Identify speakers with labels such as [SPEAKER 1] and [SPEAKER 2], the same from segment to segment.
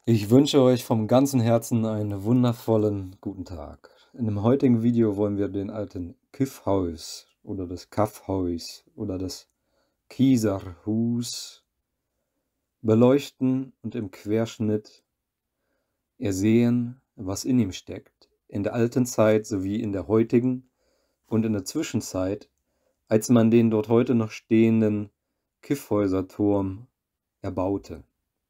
[SPEAKER 1] Ich wünsche euch vom ganzen Herzen einen wundervollen guten Tag. In dem heutigen Video wollen wir den alten Kiffhaus oder das Kaffhaus oder das Kieserhus beleuchten und im Querschnitt ersehen, was in ihm steckt, in der alten Zeit sowie in der heutigen und in der Zwischenzeit, als man den dort heute noch stehenden Kiffhäuserturm erbaute.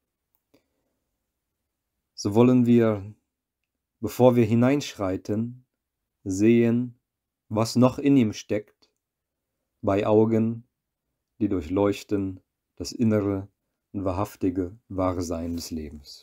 [SPEAKER 1] So wollen wir, bevor wir hineinschreiten, sehen, was noch in ihm steckt, bei Augen, die durchleuchten das innere und wahrhaftige wahre Sein des Lebens.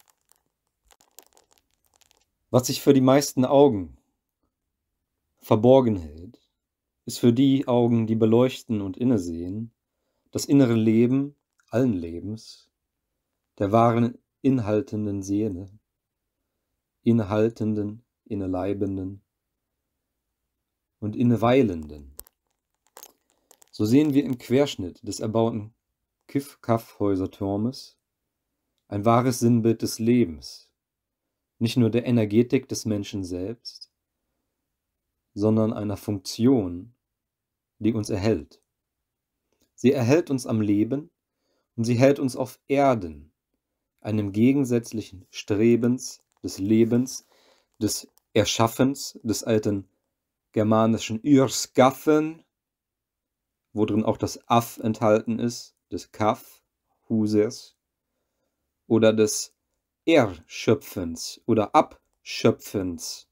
[SPEAKER 1] Was sich für die meisten Augen verborgen hält, ist für die Augen, die beleuchten und innesehen, das innere Leben allen Lebens, der wahren inhaltenden Seele, innehaltenden, inneleibenden und inneweilenden. So sehen wir im Querschnitt des erbauten Kiff-Kaff-Häuserturmes ein wahres Sinnbild des Lebens, nicht nur der Energetik des Menschen selbst, sondern einer Funktion, die uns erhält. Sie erhält uns am Leben und sie hält uns auf Erden, einem gegensätzlichen Strebens des Lebens, des Erschaffens, des alten germanischen Yrskaffen, worin auch das Aff enthalten ist, des Kaff, Husers, oder des Erschöpfens oder Abschöpfens,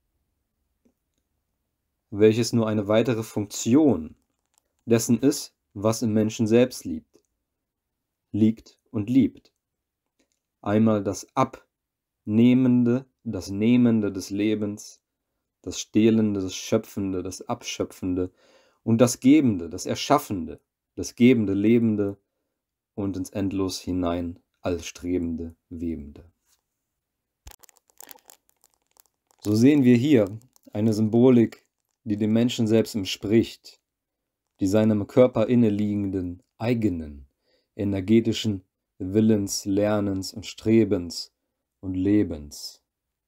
[SPEAKER 1] welches nur eine weitere Funktion dessen ist, was im Menschen selbst liegt und liebt. Einmal das Abnehmende, das Nehmende des Lebens, das Stehlende, das Schöpfende, das Abschöpfende und das Gebende, das Erschaffende, das Gebende, Lebende und ins Endlos hinein allstrebende, Webende. So sehen wir hier eine Symbolik, die dem Menschen selbst entspricht, die seinem Körper inneliegenden, eigenen, energetischen Willens, Lernens und Strebens und Lebens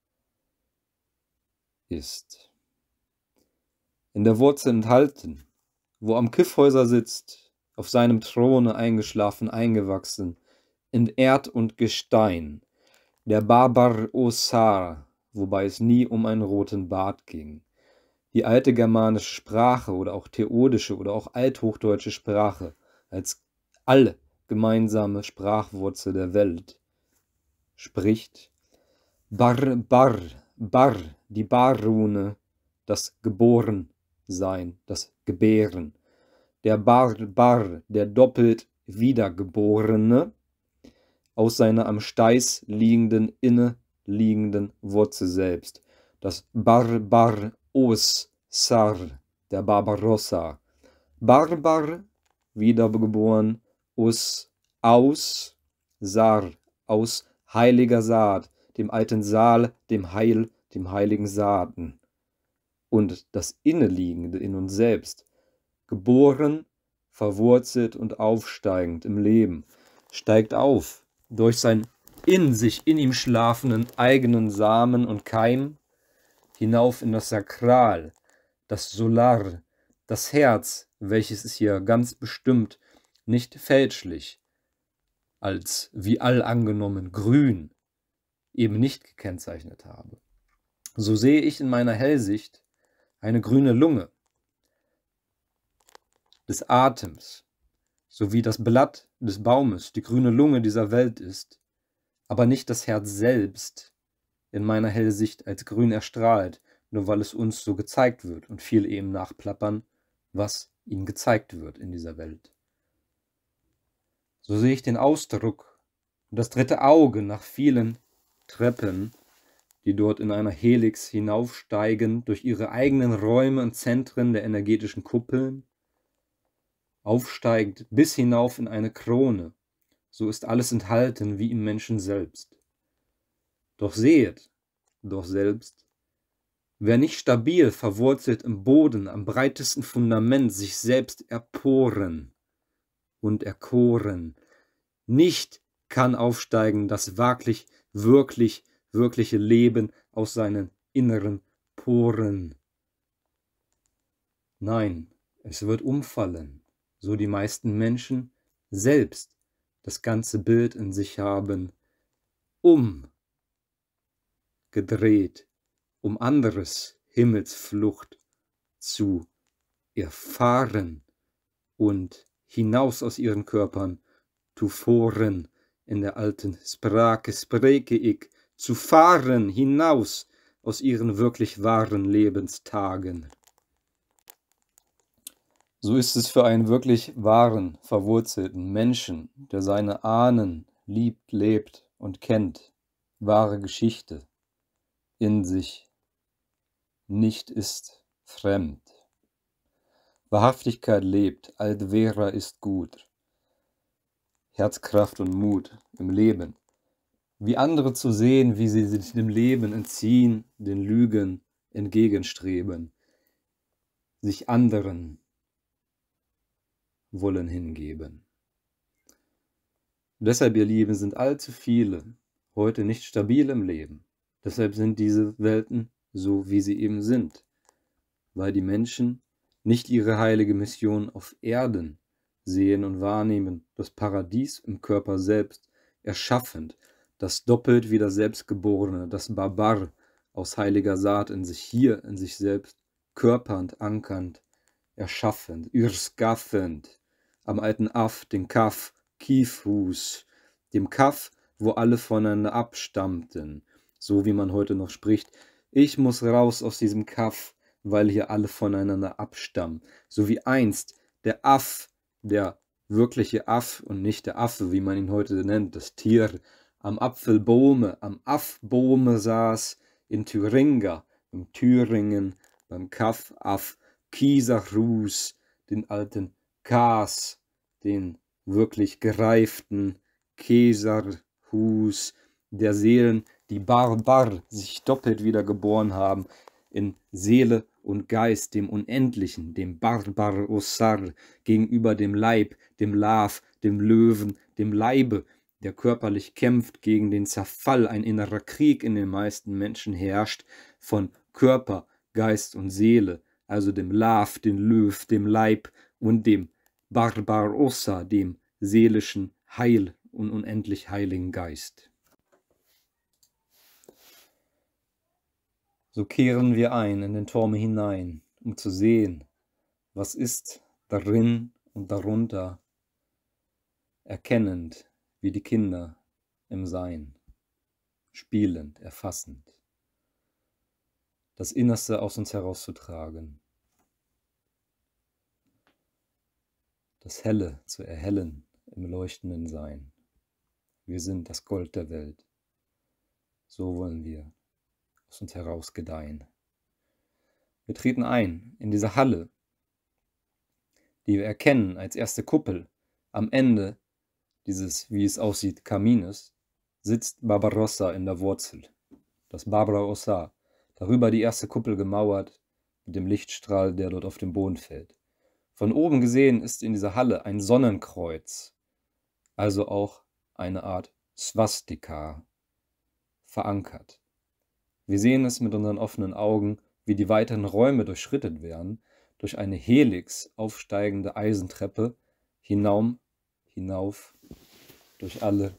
[SPEAKER 1] ist. In der Wurzel enthalten, wo am Kiffhäuser sitzt, auf seinem Throne eingeschlafen, eingewachsen, in Erd und Gestein, der Barbar Osar, wobei es nie um einen roten Bart ging. Die alte germanische Sprache oder auch theodische oder auch althochdeutsche Sprache als allgemeinsame Sprachwurzel der Welt spricht Bar, Bar, Bar, die Bar-Rune, das Geborensein, das Gebären. Der Bar, Bar, der doppelt Wiedergeborene, aus seiner am Steiß liegenden, inneliegenden Wurzel selbst. Das Barbaros Sar, der Barbarossa. Barbar, wiedergeboren, aus, Sar, aus heiliger Saat, dem alten Saal, dem Heil, dem heiligen Saaten. Und das Inneliegende in uns selbst, geboren, verwurzelt und aufsteigend im Leben, steigt auf durch sein in sich, in ihm schlafenden eigenen Samen und Keim, hinauf in das Sakral, das Solar, das Herz, welches es hier ganz bestimmt nicht fälschlich als wie all angenommen grün eben nicht gekennzeichnet habe. So sehe ich in meiner Hellsicht eine grüne Lunge des Atems, sowie das Blatt des Baumes die grüne Lunge dieser Welt ist, aber nicht das Herz selbst in meiner Hellsicht als grün erstrahlt, nur weil es uns so gezeigt wird und viele eben nachplappern, was ihnen gezeigt wird in dieser Welt. So sehe ich den Ausdruck und das dritte Auge nach vielen Treppen, die dort in einer Helix hinaufsteigen, durch ihre eigenen Räume und Zentren der energetischen Kuppeln, aufsteigend bis hinauf in eine Krone, so ist alles enthalten wie im Menschen selbst. Doch sehet, doch selbst, wer nicht stabil verwurzelt im Boden, am breitesten Fundament sich selbst erporen und erkoren, nicht kann aufsteigen, das wirkliche Leben aus seinen inneren Poren. Nein, es wird umfallen, so die meisten Menschen selbst das ganze Bild in sich haben, umgedreht, um anderes Himmelsflucht zu erfahren und hinaus aus ihren Körpern zu fahren, in der alten Sprache spreche ich, zu fahren hinaus aus ihren wirklich wahren Lebenstagen. So ist es für einen wirklich wahren, verwurzelten Menschen, der seine Ahnen liebt, lebt und kennt, wahre Geschichte in sich nicht ist fremd. Wahrhaftigkeit lebt, alt Vera ist gut, Herzkraft und Mut im Leben, wie andere zu sehen, wie sie sich dem Leben entziehen, den Lügen entgegenstreben, sich anderen wollen hingeben. Deshalb, ihr Lieben, sind allzu viele heute nicht stabil im Leben. Deshalb sind diese Welten so, wie sie eben sind, weil die Menschen nicht ihre heilige Mission auf Erden sehen und wahrnehmen, das Paradies im Körper selbst erschaffend, das doppelt wie das Selbstgeborene, das Barbar aus heiliger Saat in sich hier, in sich selbst, körpernd, ankernd, erschaffend, urskaffend, am alten Af, den Kaf, Kiefhus, dem Kaf, wo alle voneinander abstammten, so wie man heute noch spricht, ich muss raus aus diesem Kaf, weil hier alle voneinander abstammen, so wie einst der Af, der wirkliche Af und nicht der Affe, wie man ihn heute nennt, das Tier, am Apfelbaume, am Affbaume saß, in Thüringa, in Thüringen, beim Kaf, Af, Kiesachus, den alten Kas, den wirklich gereiften Käserhus der Seelen, die Barbar sich doppelt wieder geboren haben, in Seele und Geist, dem Unendlichen, dem Barbar Ossar, gegenüber dem Leib, dem Lav, dem Löwen, dem Leibe, der körperlich kämpft gegen den Zerfall. Ein innerer Krieg in den meisten Menschen herrscht von Körper, Geist und Seele, also dem Lav, dem Löw, dem Leib und dem Barbarossa, dem seelischen Heil und unendlich heiligen Geist. So kehren wir ein in den Turm hinein, um zu sehen, was ist darin und darunter, erkennend wie die Kinder im Sein, spielend, erfassend, das Innerste aus uns herauszutragen, das Helle zu erhellen im leuchtenden Sein. Wir sind das Gold der Welt. So wollen wir aus uns heraus gedeihen. Wir treten ein in diese Halle, die wir erkennen als erste Kuppel. Am Ende dieses, wie es aussieht, Kamines, sitzt Barbarossa in der Wurzel. Das Barbarossa, darüber die erste Kuppel gemauert, mit dem Lichtstrahl, der dort auf den Boden fällt. Von oben gesehen ist in dieser Halle ein Sonnenkreuz, also auch eine Art Swastika, verankert. Wir sehen es mit unseren offenen Augen, wie die weiteren Räume durchschritten werden, durch eine Helix aufsteigende Eisentreppe, hinauf durch alle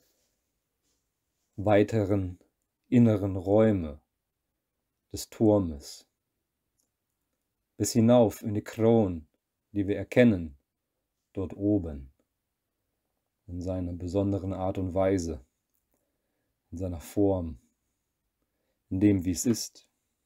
[SPEAKER 1] weiteren inneren Räume des Turmes, bis hinauf in die Kronen, die wir erkennen, dort oben, in seiner besonderen Art und Weise, in seiner Form, in dem, wie es ist.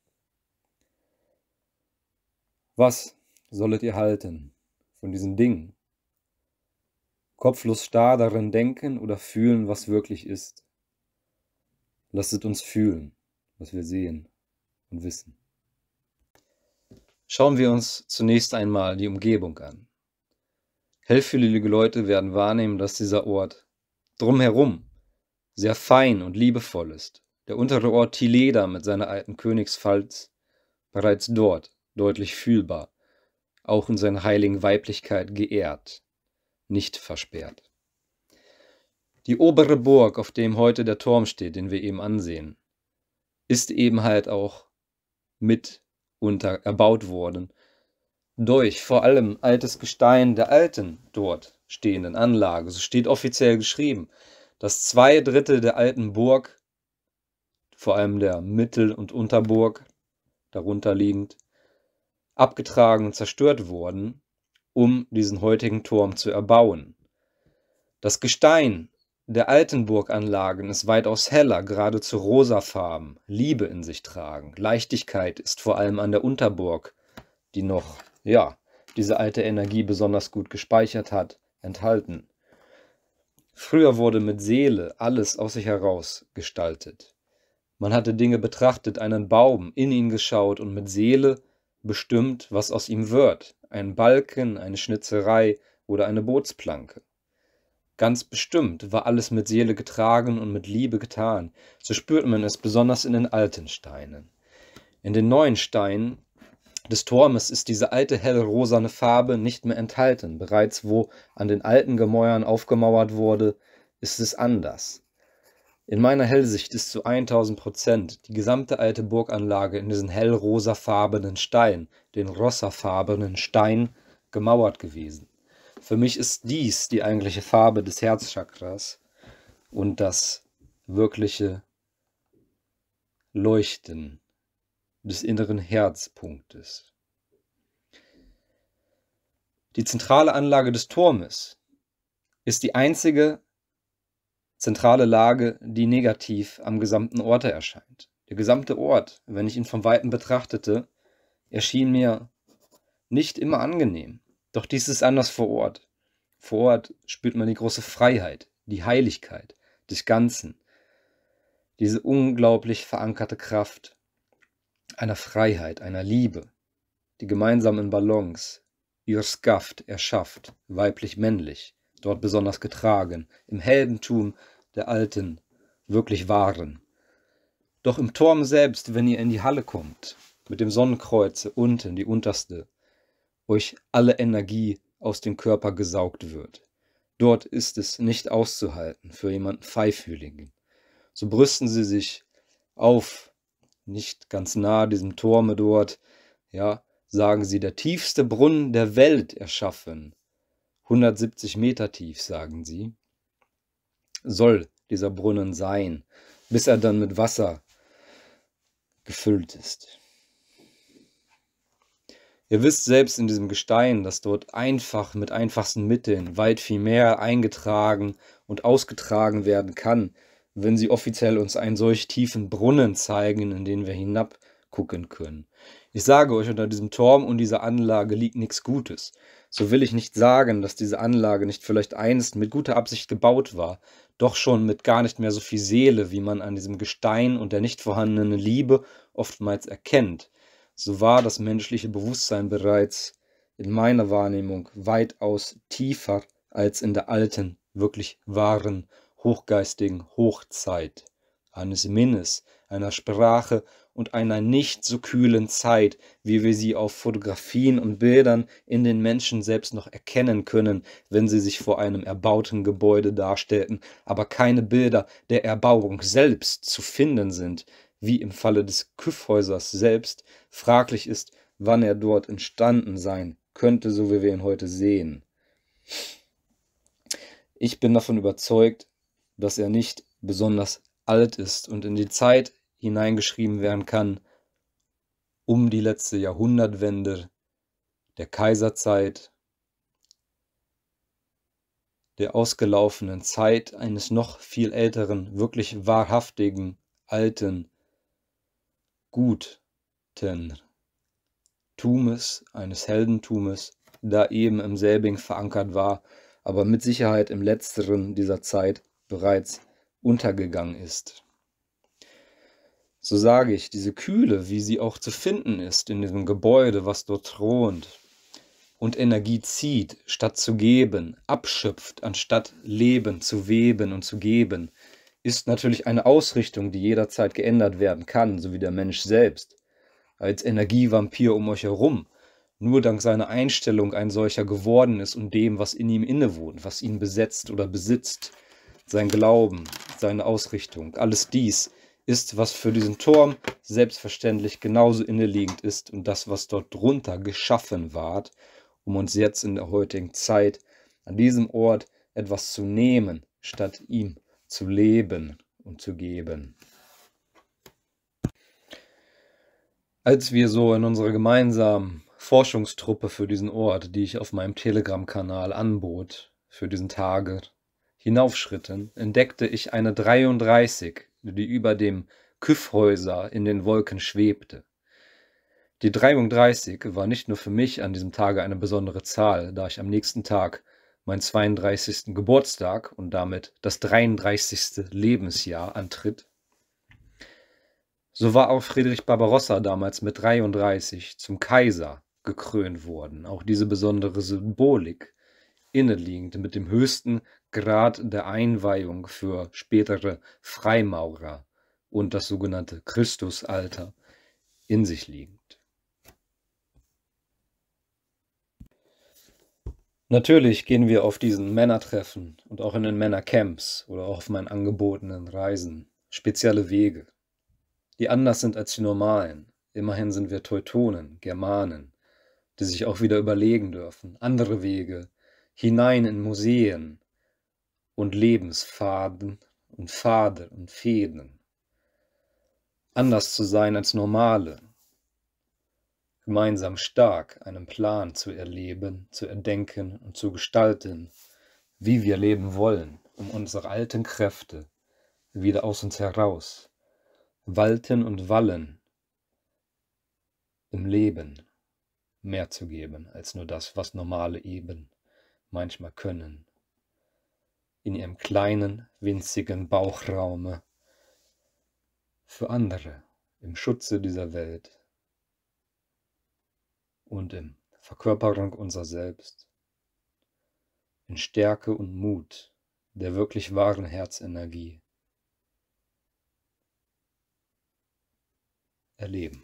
[SPEAKER 1] Was sollet ihr halten von diesen Dingen? Kopflos starr darin denken oder fühlen, was wirklich ist? Lasset uns fühlen, was wir sehen und wissen. Schauen wir uns zunächst einmal die Umgebung an. Hellfühlige Leute werden wahrnehmen, dass dieser Ort drumherum sehr fein und liebevoll ist. Der untere Ort Tileda mit seiner alten Königspfalz bereits dort deutlich fühlbar, auch in seiner heiligen Weiblichkeit geehrt, nicht versperrt. Die obere Burg, auf dem heute der Turm steht, den wir eben ansehen, ist eben halt auch mit erbaut worden durch vor allem altes Gestein der alten dort stehenden Anlage. So steht offiziell geschrieben, dass 2/3 der alten Burg, vor allem der Mittel- und Unterburg, darunter liegend, abgetragen und zerstört wurden, um diesen heutigen Turm zu erbauen. Das Gestein der alten Burganlagen ist weitaus heller, geradezu rosafarben, Liebe in sich tragen. Leichtigkeit ist vor allem an der Unterburg, die noch, ja, diese alte Energie besonders gut gespeichert hat, enthalten. Früher wurde mit Seele alles aus sich heraus gestaltet. Man hatte Dinge betrachtet, einen Baum, in ihn geschaut und mit Seele bestimmt, was aus ihm wird. Ein Balken, eine Schnitzerei oder eine Bootsplanke. Ganz bestimmt war alles mit Seele getragen und mit Liebe getan. So spürt man es besonders in den alten Steinen. In den neuen Steinen des Turmes ist diese alte helle rosane Farbe nicht mehr enthalten. Bereits wo an den alten Gemäuern aufgemauert wurde, ist es anders. In meiner Hellsicht ist zu 1000% die gesamte alte Burganlage in diesen hellrosafarbenen Stein, den rossafarbenen Stein, gemauert gewesen. Für mich ist dies die eigentliche Farbe des Herzchakras und das wirkliche Leuchten des inneren Herzpunktes. Die zentrale Anlage des Turmes ist die einzige zentrale Lage, die negativ am gesamten Orte erscheint. Der gesamte Ort, wenn ich ihn von Weitem betrachtete, erschien mir nicht immer angenehm. Doch dies ist anders vor Ort. Vor Ort spürt man die große Freiheit, die Heiligkeit des Ganzen, diese unglaublich verankerte Kraft einer Freiheit, einer Liebe, die gemeinsam in Balance ihr Skaft erschafft, weiblich-männlich, dort besonders getragen, im Heldentum der Alten, wirklich Wahren. Doch im Turm selbst, wenn ihr in die Halle kommt, mit dem Sonnenkreuze unten, die unterste, euch alle Energie aus dem Körper gesaugt wird. Dort ist es nicht auszuhalten für jemanden Feinfühligen. So brüsten sie sich auf, nicht ganz nahe diesem Turme dort, ja, sagen sie, der tiefste Brunnen der Welt erschaffen. 170 Meter tief, sagen sie, soll dieser Brunnen sein, bis er dann mit Wasser gefüllt ist. Ihr wisst selbst in diesem Gestein, dass dort einfach mit einfachsten Mitteln weit viel mehr eingetragen und ausgetragen werden kann, wenn sie offiziell uns einen solch tiefen Brunnen zeigen, in den wir hinabgucken können. Ich sage euch, unter diesem Turm und dieser Anlage liegt nichts Gutes. So will ich nicht sagen, dass diese Anlage nicht vielleicht einst mit guter Absicht gebaut war, doch schon mit gar nicht mehr so viel Seele, wie man an diesem Gestein und der nicht vorhandenen Liebe oftmals erkennt. So war das menschliche Bewusstsein bereits in meiner Wahrnehmung weitaus tiefer als in der alten, wirklich wahren, hochgeistigen Hochzeit eines Minnes, einer Sprache und einer nicht so kühlen Zeit, wie wir sie auf Fotografien und Bildern in den Menschen selbst noch erkennen können, wenn sie sich vor einem erbauten Gebäude darstellten, aber keine Bilder der Erbauung selbst zu finden sind, wie im Falle des Kyffhäusers selbst fraglich ist, wann er dort entstanden sein könnte, so wie wir ihn heute sehen. Ich bin davon überzeugt, dass er nicht besonders alt ist und in die Zeit hineingeschrieben werden kann, um die letzte Jahrhundertwende der Kaiserzeit, der ausgelaufenen Zeit eines noch viel älteren, wirklich wahrhaftigen, alten, guten Tumes, eines Heldentumes, da eben im selbigen verankert war, aber mit Sicherheit im letzteren dieser Zeit bereits untergegangen ist. So sage ich, diese Kühle, wie sie auch zu finden ist in diesem Gebäude, was dort thront und Energie zieht, statt zu geben, abschöpft, anstatt Leben zu weben und zu geben, ist natürlich eine Ausrichtung, die jederzeit geändert werden kann, so wie der Mensch selbst, als Energievampir um euch herum, nur dank seiner Einstellung ein solcher geworden ist und dem, was in ihm innewohnt, was ihn besetzt oder besitzt, sein Glauben, seine Ausrichtung. Alles dies ist, was für diesen Turm selbstverständlich genauso inneliegend ist und das, was dort drunter geschaffen ward, um uns jetzt in der heutigen Zeit an diesem Ort etwas zu nehmen, statt ihm zu leben und zu geben. Als wir so in unserer gemeinsamen Forschungstruppe für diesen Ort, die ich auf meinem Telegram-Kanal anbot, für diesen Tage, hinaufschritten, entdeckte ich eine 33, die über dem Kyffhäuser in den Wolken schwebte. Die 33 war nicht nur für mich an diesem Tage eine besondere Zahl, da ich am nächsten Tag meinen 32. Geburtstag und damit das 33. Lebensjahr antritt. So war auch Friedrich Barbarossa damals mit 33 zum Kaiser gekrönt worden. Auch diese besondere Symbolik inneliegend mit dem höchsten Grad der Einweihung für spätere Freimaurer und das sogenannte Christusalter in sich liegend. Natürlich gehen wir auf diesen Männertreffen und auch in den Männercamps oder auch auf meinen angebotenen Reisen spezielle Wege, die anders sind als die normalen. Immerhin sind wir Teutonen, Germanen, die sich auch wieder überlegen dürfen. Andere Wege hinein in Museen und Lebensfaden und Pfade und Fäden. Anders zu sein als Normale. Gemeinsam stark einen Plan zu erleben, zu erdenken und zu gestalten, wie wir leben wollen, um unsere alten Kräfte wieder aus uns heraus walten und wallen im Leben mehr zu geben als nur das, was Normale eben manchmal können. In ihrem kleinen, winzigen Bauchraume für andere, im Schutze dieser Welt und in Verkörperung unserer selbst, in Stärke und Mut der wirklich wahren Herzenergie erleben.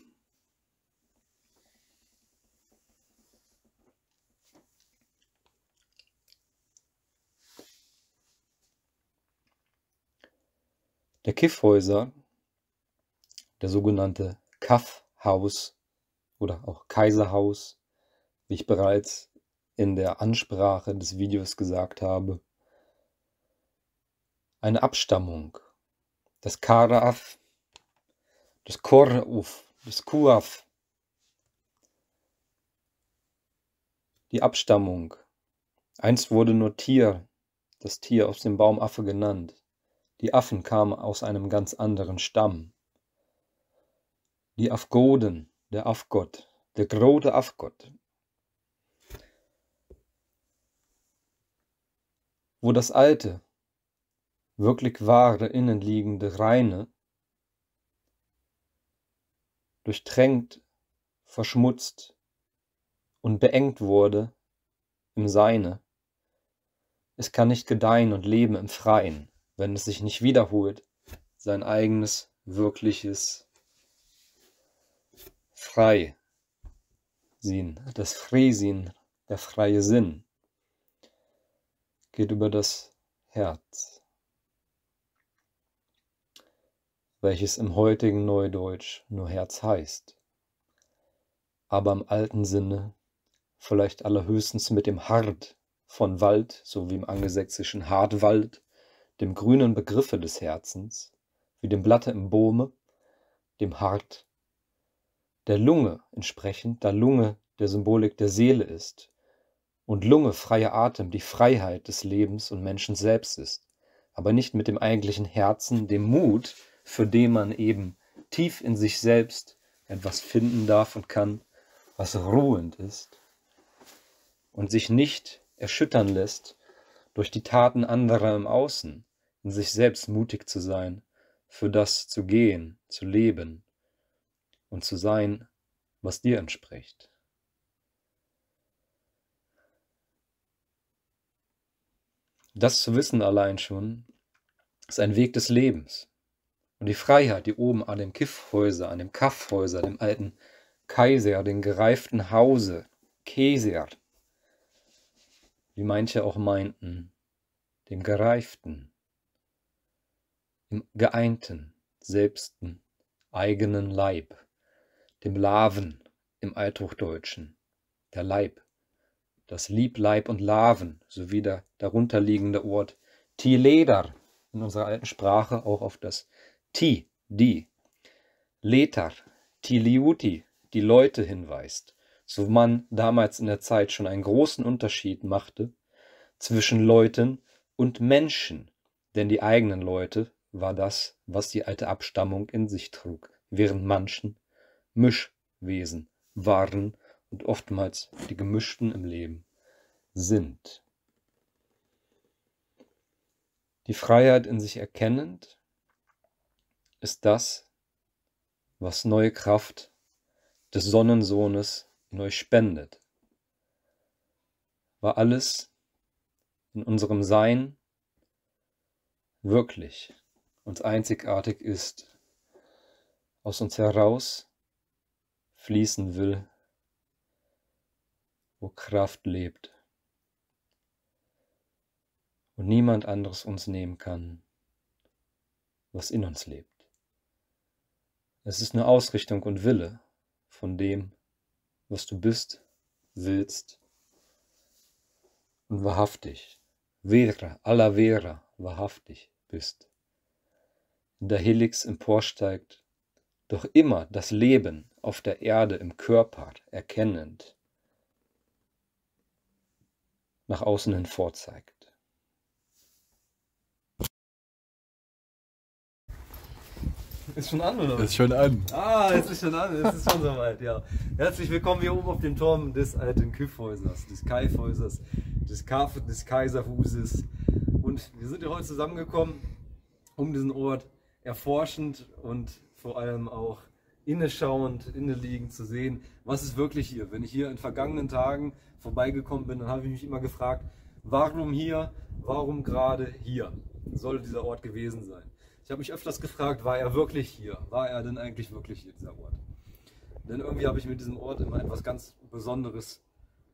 [SPEAKER 1] Der Kyffhäuser, der sogenannte Kaffhaus oder auch Kaiserhaus, wie ich bereits in der Ansprache des Videos gesagt habe, eine Abstammung des Karaaf, des Koruf, des Kuaf. Die Abstammung. Einst wurde nur Tier, das Tier aus dem Baum Affe genannt. Die Affen kamen aus einem ganz anderen Stamm. Die Afgoden, der Afgott, der große Afgott. Wo das alte, wirklich wahre, innenliegende, reine, durchtränkt, verschmutzt und beengt wurde im Seine. Es kann nicht gedeihen und leben im Freien, wenn es sich nicht wiederholt, sein eigenes, wirkliches Freisinn, das Freisinn, der freie Sinn, geht über das Herz, welches im heutigen Neudeutsch nur Herz heißt, aber im alten Sinne vielleicht allerhöchstens mit dem Hart von Wald, so wie im angelsächsischen Hartwald, dem grünen Begriffe des Herzens, wie dem Blatte im Bome, dem Hart der Lunge entsprechend, da Lunge der Symbolik der Seele ist und Lunge, freier Atem, die Freiheit des Lebens und Menschen selbst ist, aber nicht mit dem eigentlichen Herzen, dem Mut, für den man eben tief in sich selbst etwas finden darf und kann, was ruhend ist und sich nicht erschüttern lässt durch die Taten anderer im Außen, in sich selbst mutig zu sein, für das zu gehen, zu leben und zu sein, was dir entspricht. Das zu wissen allein schon, ist ein Weg des Lebens. Und die Freiheit, die oben an dem Kiffhäuser, an dem Kaffhäuser, dem alten Kaiser, dem gereiften Hause, Käser, wie manche auch meinten, dem Gereiften, im geeinten, selbsten, eigenen Leib, dem Laven im Althochdeutschen, der Leib, das Lieb, Leib und Laven, sowie der darunterliegende Ort Tileder in unserer alten Sprache auch auf das Ti, die, Letar, Tiliuti, die Leute hinweist, so man damals in der Zeit schon einen großen Unterschied machte zwischen Leuten und Menschen, denn die eigenen Leute war das, was die alte Abstammung in sich trug, während manchen Mischwesen waren und oftmals die Gemischten im Leben sind. Die Freiheit in sich erkennend ist das, was neue Kraft des Sonnensohnes neu spendet. War alles in unserem Sein wirklich und einzigartig ist, aus uns heraus fließen will, wo Kraft lebt und niemand anderes uns nehmen kann, was in uns lebt. Es ist eine Ausrichtung und Wille von dem, was du bist, willst und wahrhaftig, vera, alla vera, wahrhaftig bist. In der Helix emporsteigt, doch immer das Leben auf der Erde im Körper erkennend nach außen hin vorzeigt. Ist schon an, oder was?
[SPEAKER 2] Ist schon an.
[SPEAKER 1] Ah, es ist schon an, es ist schon soweit, ja. Herzlich willkommen hier oben auf dem Turm des alten Kyffhäusers, des Kaifhäusers, des Kaiserhuses. Und wir sind hier heute zusammengekommen, um diesen Ort erforschend und vor allem auch inneschauend, inneliegend zu sehen, was ist wirklich hier. Wenn ich hier in vergangenen Tagen vorbeigekommen bin, dann habe ich mich immer gefragt, warum hier, warum gerade hier soll dieser Ort gewesen sein. Ich habe mich öfters gefragt, war er wirklich hier? War er denn eigentlich wirklich hier, dieser Ort? Denn irgendwie habe ich mit diesem Ort immer etwas ganz Besonderes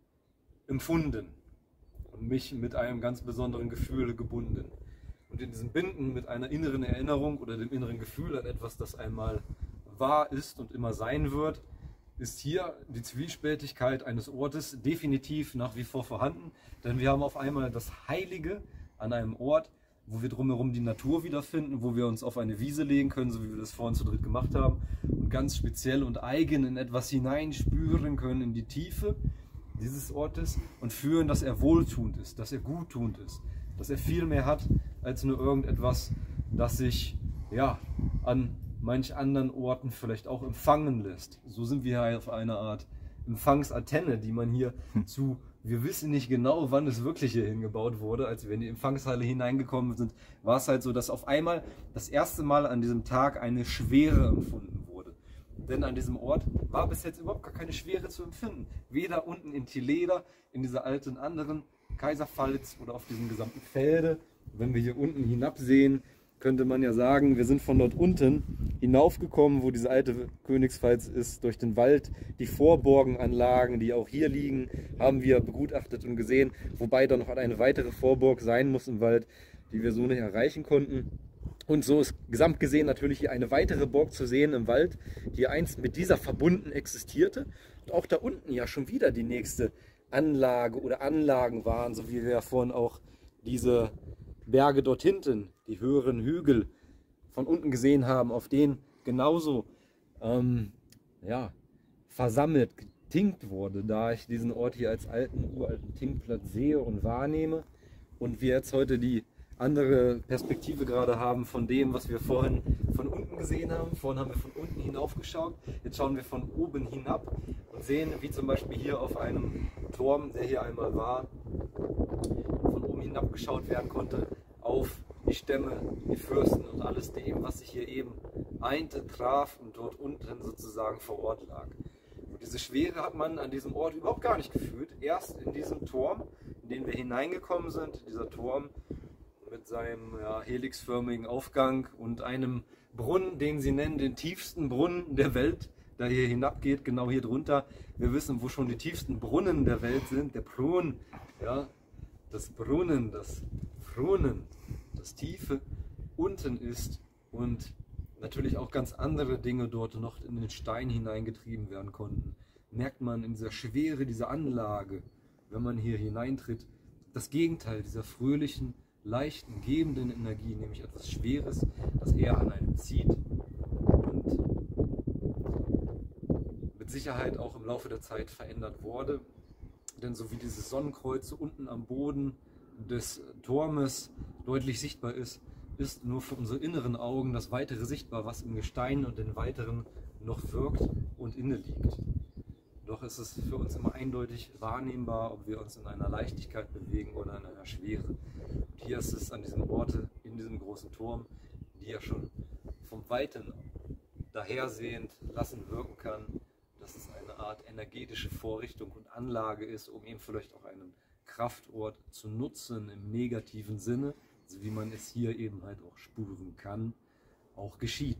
[SPEAKER 1] empfunden und mich mit einem ganz besonderen Gefühl gebunden. Und in diesem Binden mit einer inneren Erinnerung oder dem inneren Gefühl an etwas, das einmal wahr ist und immer sein wird, ist hier die Zwiespältigkeit eines Ortes definitiv nach wie vor vorhanden. Denn wir haben auf einmal das Heilige an einem Ort, wo wir drumherum die Natur wiederfinden, wo wir uns auf eine Wiese legen können, so wie wir das vorhin zu dritt gemacht haben, und ganz speziell und eigen in etwas hineinspüren können, in die Tiefe dieses Ortes und fühlen, dass er wohltuend ist, dass er guttuend ist, dass er viel mehr hat als nur irgendetwas, das sich ja an manch anderen Orten vielleicht auch empfangen lässt. So sind wir hier auf einer Art Empfangsantenne, die man hier zu, wir wissen nicht genau, wann es wirklich hier hingebaut wurde, als wir in die Empfangshalle hineingekommen sind, war es halt so, dass auf einmal das erste Mal an diesem Tag eine Schwere empfunden wurde. Denn an diesem Ort war bis jetzt überhaupt gar keine Schwere zu empfinden. Weder unten in Tileder, in dieser alten anderen Kaiserpfalz oder auf diesem gesamten Felde. Wenn wir hier unten hinabsehen, könnte man ja sagen, wir sind von dort unten hinaufgekommen, wo diese alte Königspfalz ist, durch den Wald. Die Vorburgenanlagen, die auch hier liegen, haben wir begutachtet und gesehen, wobei da noch eine weitere Vorburg sein muss im Wald, die wir so nicht erreichen konnten. Und so ist gesamt gesehen natürlich hier eine weitere Burg zu sehen im Wald, die einst mit dieser verbunden existierte. Und auch da unten ja schon wieder die nächste Anlage oder Anlagen waren, so wie wir ja vorhin auch diese Berge dort hinten, die höheren Hügel von unten gesehen haben, auf denen genauso ja, versammelt, getinkt wurde, da ich diesen Ort hier als uralten Tinkplatz sehe und wahrnehme und wir jetzt heute die andere Perspektive gerade haben von dem, was wir vorhin von unten gesehen haben. Vorhin haben wir von unten hinaufgeschaut, jetzt schauen wir von oben hinab und sehen, wie zum Beispiel hier auf einem Turm, der hier einmal war, von oben hinabgeschaut werden konnte auf die Stämme, die Fürsten und alles dem, was sich hier eben einte, traf und dort unten sozusagen vor Ort lag. Und diese Schwere hat man an diesem Ort überhaupt gar nicht gefühlt. Erst in diesem Turm, in den wir hineingekommen sind, dieser Turm mit seinem helixförmigen Aufgang und einem Brunnen, den sie nennen, den tiefsten Brunnen der Welt, der hier hinabgeht, genau hier drunter. Wir wissen, wo schon die tiefsten Brunnen der Welt sind, der Brunn, ja, das Brunnen, das Brunnen, das Tiefe. Unten ist und natürlich auch ganz andere Dinge dort noch in den Stein hineingetrieben werden konnten, merkt man in dieser Schwere dieser Anlage, wenn man hier hineintritt, das Gegenteil dieser fröhlichen, leichten, gebenden Energie, nämlich etwas Schweres, das eher an einem zieht und mit Sicherheit auch im Laufe der Zeit verändert wurde. Denn so wie dieses Sonnenkreuz unten am Boden des Turmes deutlich sichtbar ist, ist nur für unsere inneren Augen das Weitere sichtbar, was im Gestein und den Weiteren noch wirkt und inne liegt. Doch ist es für uns immer eindeutig wahrnehmbar, ob wir uns in einer Leichtigkeit bewegen oder in einer Schwere. Und hier ist es an diesem Orte, in diesem großen Turm, die ja schon vom Weiten dahersehend lassen wirken kann, dass es eine Art energetische Vorrichtung und Anlage ist, um eben vielleicht auch einen Kraftort zu nutzen im negativen Sinne, so wie man es hier eben halt auch spüren kann, auch geschieht.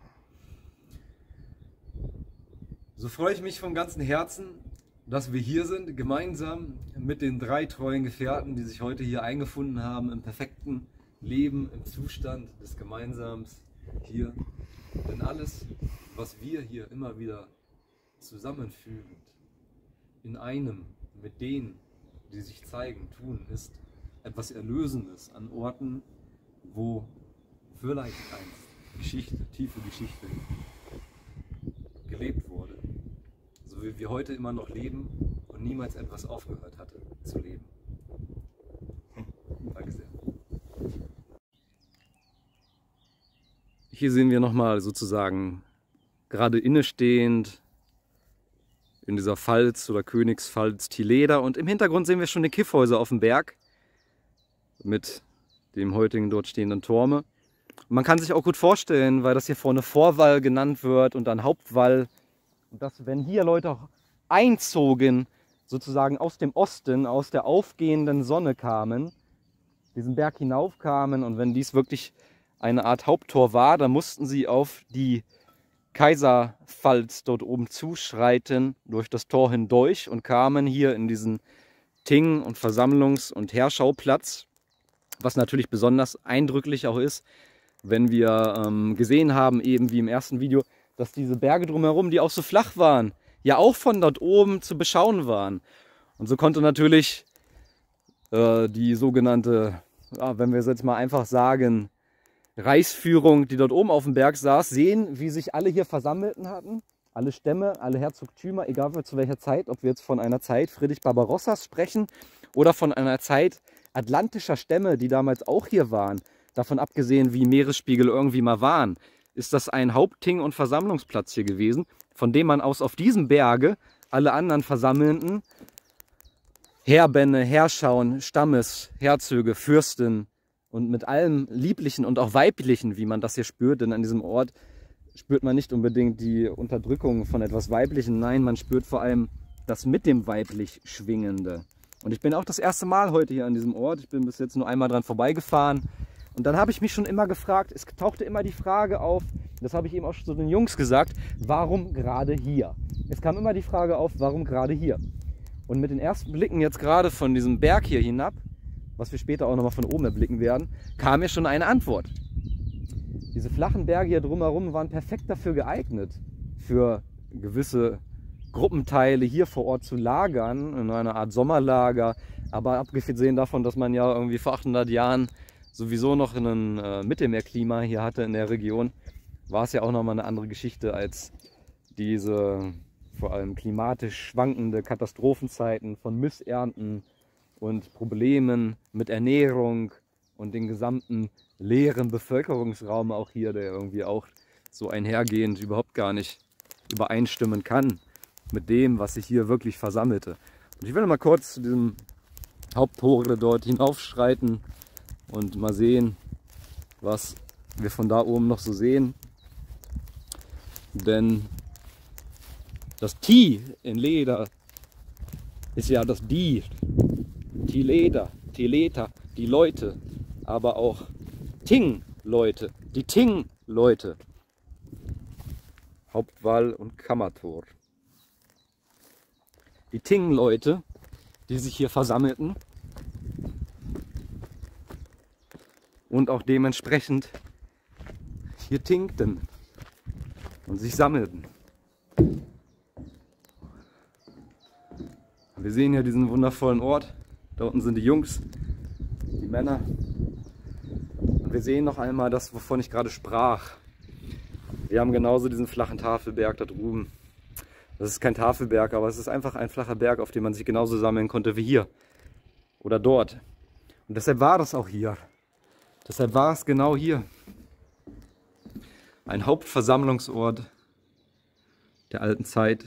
[SPEAKER 1] So freue ich mich von ganzem Herzen, dass wir hier sind, gemeinsam mit den 3 treuen Gefährten, die sich heute hier eingefunden haben, im perfekten Leben, im Zustand des Gemeinsams hier. Denn alles, was wir hier immer wieder zusammenfügend in einem mit denen, die sich zeigen, tun, ist etwas Erlösendes an Orten, wo vielleicht einst Geschichte, tiefe Geschichte gelebt wurde. So wie wir heute immer noch leben und niemals etwas aufgehört hatte zu leben. Danke sehr. Hier sehen wir nochmal sozusagen gerade innestehend in dieser Pfalz oder Königspfalz Tilleda, und im Hintergrund sehen wir schon die Kiffhäuser auf dem Berg mit dem heutigen dort stehenden Turme. Und man kann sich auch gut vorstellen, weil das hier vorne Vorwall genannt wird und dann Hauptwall, dass wenn hier Leute auch einzogen, sozusagen aus dem Osten, aus der aufgehenden Sonne kamen, diesen Berg hinaufkamen, und wenn dies wirklich eine Art Haupttor war, dann mussten sie auf die Kaiserpfalz dort oben zuschreiten, durch das Tor hindurch, und kamen hier in diesen Ting- und Versammlungs- und Heerschauplatz, was natürlich besonders eindrücklich auch ist, wenn wir gesehen haben, eben wie im ersten Video, dass diese Berge drumherum, die auch so flach waren, ja auch von dort oben zu beschauen waren. Und so konnte natürlich die sogenannte, ja, wenn wir es jetzt mal einfach sagen, Reichsführung, die dort oben auf dem Berg saß, sehen, wie sich alle hier versammelten hatten. Alle Stämme, alle Herzogtümer, egal zu welcher Zeit, ob wir jetzt von einer Zeit Friedrich Barbarossas sprechen oder von einer Zeit atlantischer Stämme, die damals auch hier waren. Davon abgesehen, wie Meeresspiegel irgendwie mal waren, ist das ein Hauptting- und Versammlungsplatz hier gewesen, von dem man aus auf diesem Berge alle anderen versammelnden Heerbände, Heerschauen, Herzöge, Fürsten und mit allem Lieblichen und auch Weiblichen, wie man das hier spürt, denn an diesem Ort spürt man nicht unbedingt die Unterdrückung von etwas Weiblichen, nein, man spürt vor allem das mit dem weiblich Schwingende. Und ich bin auch das erste Mal heute hier an diesem Ort, ich bin bis jetzt nur einmal dran vorbeigefahren, und dann habe ich mich schon immer gefragt, es tauchte immer die Frage auf, das habe ich eben auch schon zu den Jungs gesagt, warum gerade hier? Es kam immer die Frage auf, warum gerade hier? Und mit den ersten Blicken jetzt gerade von diesem Berg hier hinab, was wir später auch nochmal von oben erblicken werden, kam mir schon eine Antwort. Diese flachen Berge hier drumherum waren perfekt dafür geeignet, für gewisse Gruppenteile hier vor Ort zu lagern, in einer Art Sommerlager. Aber abgesehen davon, dass man ja irgendwie vor 800 Jahren sowieso noch ein Mittelmeerklima hier hatte in der Region, war es ja auch nochmal eine andere Geschichte als diese vor allem klimatisch schwankende Katastrophenzeiten von Missernten und Problemen mit Ernährung und den gesamten leeren Bevölkerungsraum auch hier, der irgendwie auch so einhergehend überhaupt gar nicht übereinstimmen kann mit dem, was sich hier wirklich versammelte. Und ich will mal kurz zu diesem Haupttore dort hinaufschreiten und mal sehen, was wir von da oben noch so sehen. Denn das Ti in Leder ist ja das Die, Tilleda, Tilleta, die Leute, aber auch Ting-Leute, die Ting-Leute. Hauptwall und Kammertor. Die Ting-Leute, die sich hier versammelten und auch dementsprechend hier tinkten und sich sammelten. Wir sehen hier diesen wundervollen Ort. Da unten sind die Jungs, die Männer. Und wir sehen noch einmal das, wovon ich gerade sprach. Wir haben genauso diesen flachen Tafelberg da drüben. Das ist kein Tafelberg, aber es ist einfach ein flacher Berg, auf dem man sich genauso sammeln konnte wie hier oder dort. Und deshalb war das auch hier. Deshalb war es genau hier. Ein Hauptversammlungsort der alten Zeit,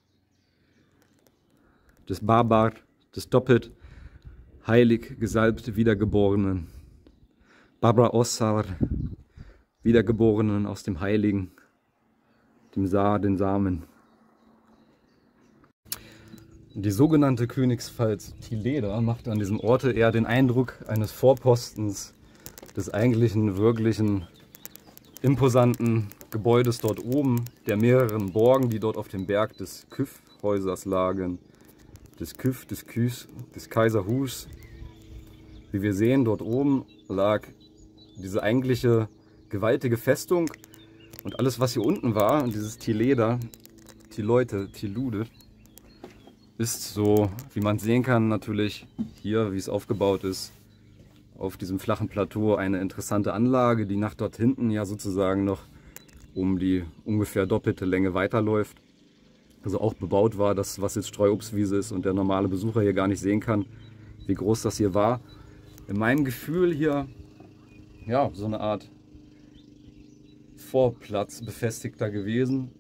[SPEAKER 1] des Babar, des doppelt heilig gesalbte Wiedergeborenen, Babra Ossar, Wiedergeborenen aus dem Heiligen, dem den Samen. Die sogenannte Königspfalz Tilleda machte an diesem Orte eher den Eindruck eines Vorpostens des eigentlichen, wirklichen, imposanten Gebäudes dort oben, der mehreren Burgen, die dort auf dem Berg des Kyffhäusers lagen, des Kyff, des Küs, des Kaiser Hus. Wie wir sehen, dort oben lag diese eigentliche gewaltige Festung und alles, was hier unten war, und dieses Tilleda, Tileute, Tilude, ist so, wie man sehen kann, natürlich hier, wie es aufgebaut ist, auf diesem flachen Plateau eine interessante Anlage, die nach dort hinten ja sozusagen noch um die ungefähr doppelte Länge weiterläuft. Also auch bebaut war, das, was jetzt Streuobstwiese ist und der normale Besucher hier gar nicht sehen kann, wie groß das hier war. In meinem Gefühl hier, ja, so eine Art Vorplatz befestigter gewesen,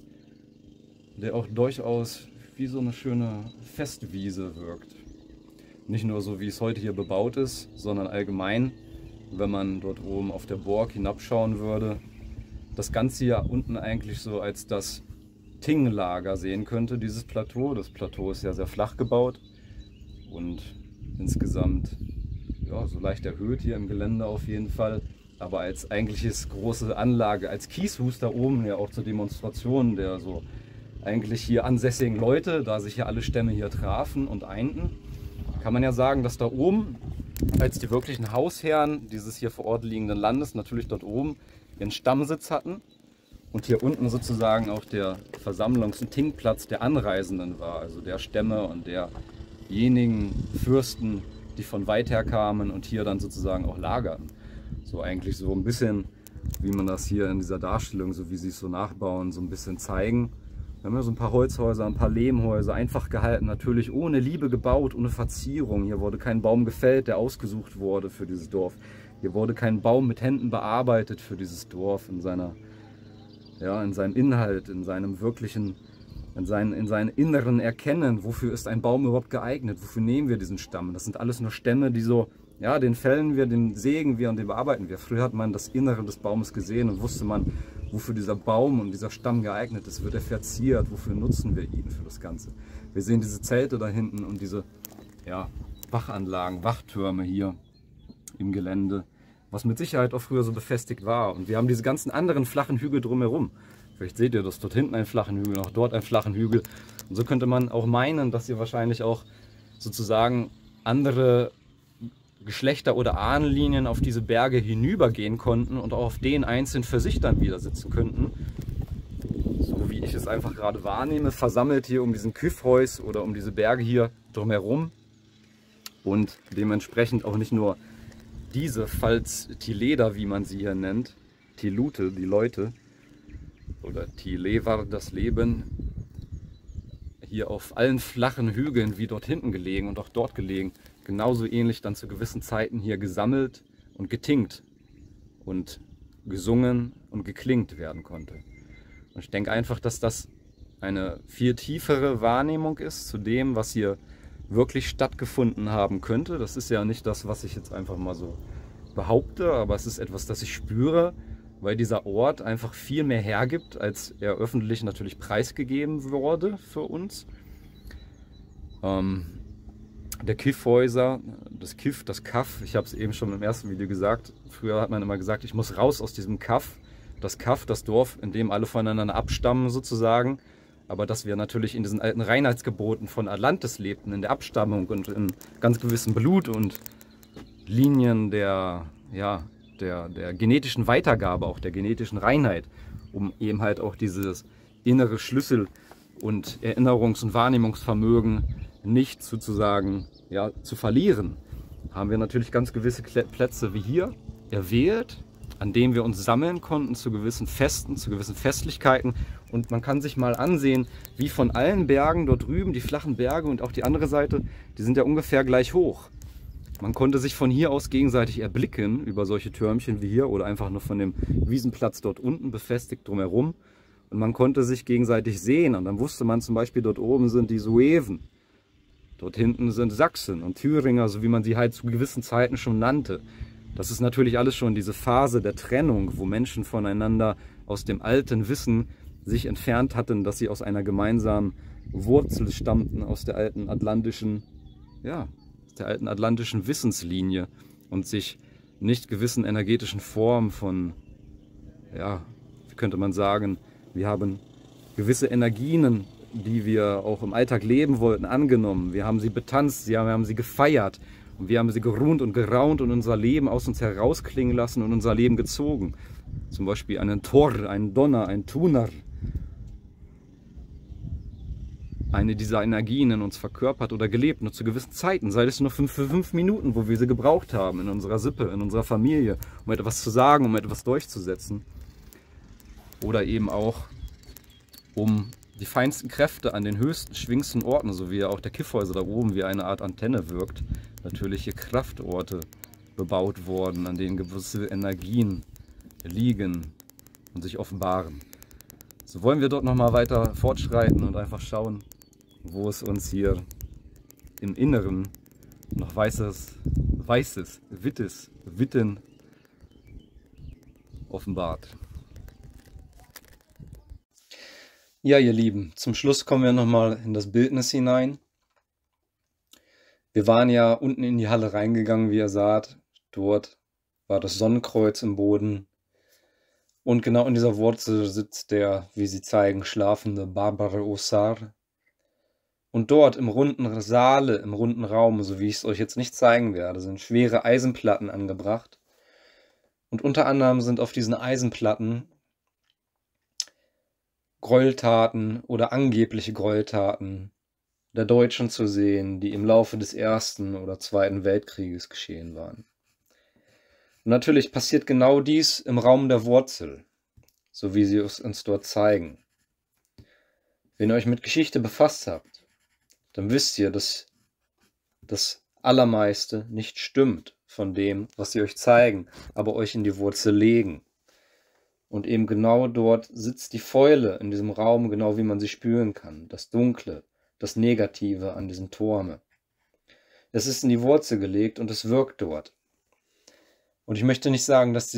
[SPEAKER 1] der auch durchaus wie so eine schöne Festwiese wirkt. Nicht nur so, wie es heute hier bebaut ist, sondern allgemein, wenn man dort oben auf der Burg hinabschauen würde, das Ganze hier unten eigentlich so als das Tinglager sehen könnte, dieses Plateau. Das Plateau ist ja sehr flach gebaut und insgesamt ja, so leicht erhöht hier im Gelände auf jeden Fall. Aber als eigentliches große Anlage, als Kieshus da oben ja auch zur Demonstration der so eigentlich hier ansässigen Leute, da sich ja alle Stämme hier trafen und einten, kann man ja sagen, dass da oben als die wirklichen Hausherren dieses hier vor Ort liegenden Landes natürlich dort oben ihren Stammsitz hatten und hier unten sozusagen auch der Versammlungs- und Tingplatz der Anreisenden war, also der Stämme und derjenigen Fürsten, die von weit her kamen und hier dann sozusagen auch lagerten. So eigentlich so ein bisschen, wie man das hier in dieser Darstellung, so wie sie es so nachbauen, so ein bisschen zeigen. Wir haben ja so ein paar Holzhäuser, ein paar Lehmhäuser, einfach gehalten, natürlich ohne Liebe gebaut, ohne Verzierung. Hier wurde kein Baum gefällt, der ausgesucht wurde für dieses Dorf. Hier wurde kein Baum mit Händen bearbeitet für dieses Dorf in seiner, ja, in seinem Inhalt, in seinem wirklichen, in seinem inneren Erkennen. Wofür ist ein Baum überhaupt geeignet? Wofür nehmen wir diesen Stamm? Das sind alles nur Stämme, die so, ja, den fällen wir, den sägen wir und den bearbeiten wir. Früher hat man das Innere des Baumes gesehen und wusste man, wofür dieser Baum und dieser Stamm geeignet ist. Wird er verziert? Wofür nutzen wir ihn für das Ganze? Wir sehen diese Zelte da hinten und diese, ja, Wachanlagen, Wachtürme hier im Gelände, was mit Sicherheit auch früher so befestigt war. Und wir haben diese ganzen anderen flachen Hügel drumherum. Vielleicht seht ihr das, dort hinten einen flachen Hügel, auch dort einen flachen Hügel. Und so könnte man auch meinen, dass hier wahrscheinlich auch sozusagen andere Geschlechter oder Ahnenlinien auf diese Berge hinübergehen konnten und auch auf denen einzeln für sich dann wieder sitzen könnten. So wie ich es einfach gerade wahrnehme, versammelt hier um diesen Kyffhäus oder um diese Berge hier drumherum. Und dementsprechend auch nicht nur diese Pfalz Tilleda, wie man sie hier nennt, Tilute, die Leute, oder Tilevar, das Leben, hier auf allen flachen Hügeln wie dort hinten gelegen und auch dort gelegen, genauso ähnlich dann zu gewissen Zeiten hier gesammelt und getinkt und gesungen und geklingt werden konnte. Und ich denke einfach, dass das eine viel tiefere Wahrnehmung ist zu dem, was hier wirklich stattgefunden haben könnte. Das ist ja nicht das, was ich jetzt einfach mal so behaupte, aber es ist etwas, das ich spüre, weil dieser Ort einfach viel mehr hergibt, als er öffentlich natürlich preisgegeben wurde für uns. Der Kiffhäuser, das Kiff, das Kaff, ich habe es eben schon im ersten Video gesagt, früher hat man immer gesagt, ich muss raus aus diesem Kaff, das Dorf, in dem alle voneinander abstammen sozusagen, aber dass wir natürlich in diesen alten Reinheitsgeboten von Atlantis lebten, in der Abstammung und in ganz gewissem Blut und Linien der, ja, der genetischen Weitergabe, auch der genetischen Reinheit, um eben halt auch dieses innere Schlüssel- und Erinnerungs- und Wahrnehmungsvermögen nicht sozusagen ja, zu verlieren, haben wir natürlich ganz gewisse Plätze wie hier erwählt, an denen wir uns sammeln konnten zu gewissen Festen, zu gewissen Festlichkeiten. Und man kann sich mal ansehen, wie von allen Bergen dort drüben, die flachen Berge und auch die andere Seite, die sind ja ungefähr gleich hoch. Man konnte sich von hier aus gegenseitig erblicken über solche Türmchen wie hier oder einfach nur von dem Wiesenplatz dort unten befestigt drumherum. Und man konnte sich gegenseitig sehen und dann wusste man zum Beispiel, dort oben sind die Sueven, dort hinten sind Sachsen und Thüringer, so wie man sie halt zu gewissen Zeiten schon nannte. Das ist natürlich alles schon diese Phase der Trennung, wo Menschen voneinander aus dem alten Wissen sich entfernt hatten, dass sie aus einer gemeinsamen Wurzel stammten, aus der alten atlantischen, ja, der alten atlantischen Wissenslinie und sich nicht gewissen energetischen Formen von, ja, wie könnte man sagen, wir haben gewisse Energien, die wir auch im Alltag leben wollten, angenommen. Wir haben sie betanzt, wir haben sie gefeiert und wir haben sie geruht und geraunt und unser Leben aus uns herausklingen lassen und unser Leben gezogen. Zum Beispiel einen Tor, einen Donner, ein Tuner. Eine dieser Energien in uns verkörpert oder gelebt, nur zu gewissen Zeiten, sei es nur für 5 Minuten, wo wir sie gebraucht haben, in unserer Sippe, in unserer Familie, um etwas zu sagen, um etwas durchzusetzen. Oder eben auch, um die feinsten Kräfte an den höchsten, schwingendsten Orten, so wie auch der Kiffhäuser da oben wie eine Art Antenne wirkt, natürliche Kraftorte bebaut worden, an denen gewisse Energien liegen und sich offenbaren. So wollen wir dort nochmal weiter fortschreiten und einfach schauen, wo es uns hier im Inneren noch weißes, Witten offenbart. Ja, ihr Lieben, zum Schluss kommen wir nochmal in das Bildnis hinein. Wir waren ja unten in die Halle reingegangen, wie ihr saht. Dort war das Sonnenkreuz im Boden. Und genau in dieser Wurzel sitzt der, wie sie zeigen, schlafende Barbarossar. Und dort im runden Saale, im runden Raum, so wie ich es euch jetzt nicht zeigen werde, sind schwere Eisenplatten angebracht. Und unter anderem sind auf diesen Eisenplatten Gräueltaten oder angebliche Gräueltaten der Deutschen zu sehen, die im Laufe des Ersten oder Zweiten Weltkrieges geschehen waren. Und natürlich passiert genau dies im Raum der Wurzel, so wie sie es uns dort zeigen. Wenn ihr euch mit Geschichte befasst habt, dann wisst ihr, dass das Allermeiste nicht stimmt von dem, was sie euch zeigen, aber euch in die Wurzel legen. Und eben genau dort sitzt die Fäule in diesem Raum, genau wie man sie spüren kann. Das Dunkle, das Negative an diesem Turme. Es ist in die Wurzel gelegt und es wirkt dort. Und ich möchte nicht sagen, dass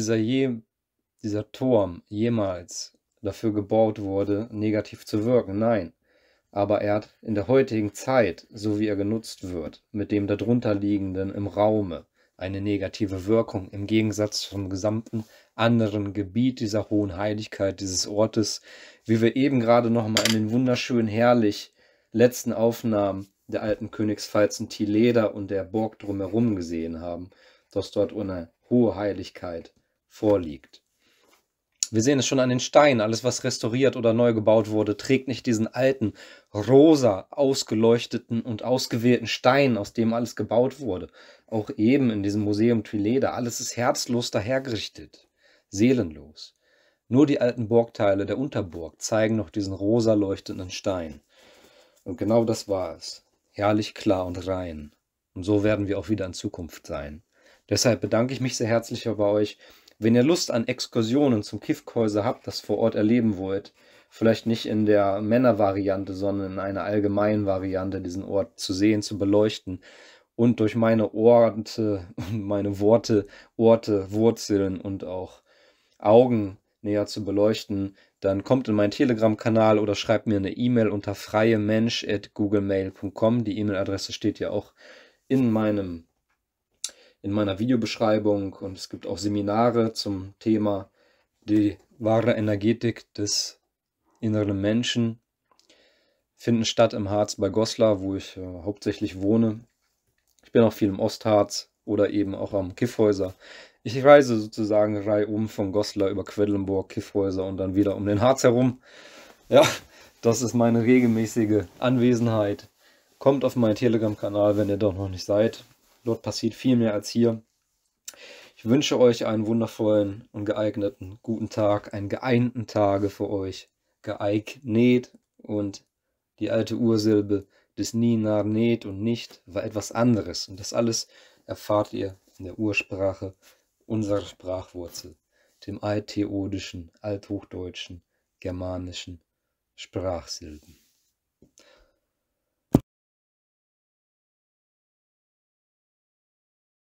[SPEAKER 1] dieser Turm jemals dafür gebaut wurde, negativ zu wirken. Nein. Aber er hat in der heutigen Zeit, so wie er genutzt wird, mit dem darunter liegenden im Raume, eine negative Wirkung im Gegensatz zum gesamten anderen Gebiet dieser hohen Heiligkeit dieses Ortes, wie wir eben gerade nochmal in den wunderschönen, herrlich letzten Aufnahmen der alten Königspfalz in Tilleder und der Burg drumherum gesehen haben, dass dort eine hohe Heiligkeit vorliegt. Wir sehen es schon an den Steinen, alles was restauriert oder neu gebaut wurde, trägt nicht diesen alten, rosa ausgeleuchteten und ausgewählten Stein, aus dem alles gebaut wurde. Auch eben in diesem Museum Tilleder, alles ist herzlos dahergerichtet, seelenlos. Nur die alten Burgteile der Unterburg zeigen noch diesen rosa leuchtenden Stein. Und genau das war es, herrlich klar und rein. Und so werden wir auch wieder in Zukunft sein. Deshalb bedanke ich mich sehr herzlich bei euch. Wenn ihr Lust an Exkursionen zum Kiffhäuser habt, das vor Ort erleben wollt, vielleicht nicht in der Männervariante, sondern in einer allgemeinen Variante, diesen Ort zu sehen, zu beleuchten und durch meine Orte, meine Worte, Orte, Wurzeln und auch Augen näher zu beleuchten, dann kommt in meinen Telegram-Kanal oder schreibt mir eine E-Mail unter freiemensch@googlemail.com. Die E-Mail-Adresse steht ja auch in meiner Videobeschreibung und es gibt auch Seminare zum Thema die wahre Energetik des inneren Menschen. Finden statt im Harz bei Goslar, wo ich hauptsächlich wohne. Ich bin auch viel im Ostharz oder eben auch am Kiffhäuser Ich reise sozusagen reihum von Goslar über Quedlinburg, Kyffhäuser und dann wieder um den Harz herum. Ja, das ist meine regelmäßige Anwesenheit. Kommt auf meinen Telegram-Kanal, wenn ihr doch noch nicht seid. Dort passiert viel mehr als hier. Ich wünsche euch einen wundervollen und geeigneten guten Tag, einen geeinten Tage für euch. Geeignet und die alte Ursilbe des Nie, Nar, Net und Nicht war etwas anderes. Und das alles erfahrt ihr in der Ursprache unserer Sprachwurzel, dem altheodischen, althochdeutschen, germanischen Sprachsilben.